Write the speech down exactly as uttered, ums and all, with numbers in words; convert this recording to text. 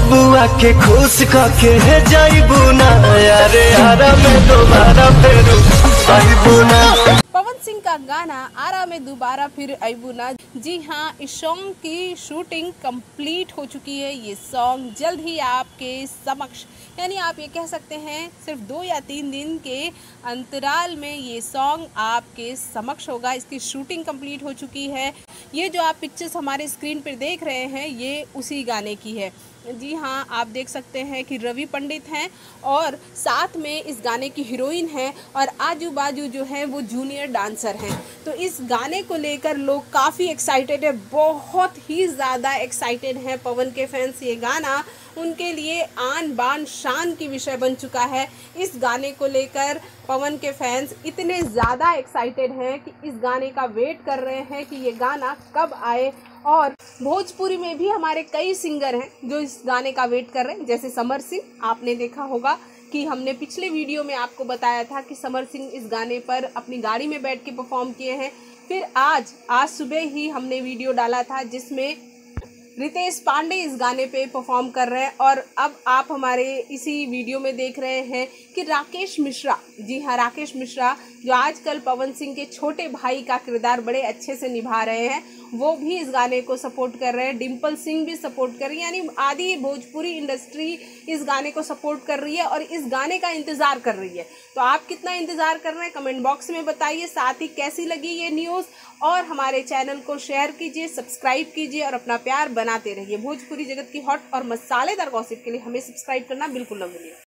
बबुआ के खुश करके है जाइबू ना यारे आरा में दोबारा फेरू आइबू ना। पवन सिंह का गाना आरा में दोबारा फिर आइबू ना। जी हाँ, इस सॉन्ग की शूटिंग कंप्लीट हो चुकी है। ये सॉन्ग जल्द ही आपके समक्ष, यानी आप ये कह सकते हैं सिर्फ दो या तीन दिन के अंतराल में ये सॉन्ग आपके समक्ष होगा। इसकी शूटिंग कंप्लीट हो चुकी है। ये जो आप पिक्चर्स हमारे स्क्रीन पर देख रहे हैं ये उसी गाने की है। जी हाँ, आप देख सकते हैं कि रवि पंडित हैं और साथ में इस गाने की हीरोइन है और आजू बाजू जो है वो जूनियर डांसर हैं। तो इस गाने को लेकर लोग काफ़ी एक्साइटेड है, बहुत ही ज़्यादा एक्साइटेड हैं पवन के फैंस। ये गाना उनके लिए आन बान शान की विषय बन चुका है। इस गाने को लेकर पवन के फैंस इतने ज़्यादा एक्साइटेड हैं कि इस गाने का वेट कर रहे हैं कि ये गाना कब आए। और भोजपुरी में भी हमारे कई सिंगर हैं जो इस गाने का वेट कर रहे हैं, जैसे समर सिंह। आपने देखा होगा कि हमने पिछले वीडियो में आपको बताया था कि समर सिंह इस गाने पर अपनी गाड़ी में बैठ के परफॉर्म किए हैं। फिर आज आज सुबह ही हमने वीडियो डाला था जिसमें रितेश पांडे इस गाने पे परफॉर्म कर रहे हैं। और अब आप हमारे इसी वीडियो में देख रहे हैं कि राकेश मिश्रा, जी हाँ राकेश मिश्रा, जो आजकल पवन सिंह के छोटे भाई का किरदार बड़े अच्छे से निभा रहे हैं, वो भी इस गाने को सपोर्ट कर रहे हैं। डिम्पल सिंह भी सपोर्ट कर रही है, यानी आधी भोजपुरी इंडस्ट्री इस गाने को सपोर्ट कर रही है और इस गाने का इंतज़ार कर रही है। तो आप कितना इंतज़ार कर रहे हैं कमेंट बॉक्स में बताइए। साथ ही कैसी लगी ये न्यूज़, और हमारे चैनल को शेयर कीजिए, सब्सक्राइब कीजिए और अपना प्यार बनाते रहिए। भोजपुरी जगत की हॉट और मसालेदार गॉसिप के लिए हमें सब्सक्राइब करना बिल्कुल न भूलिए।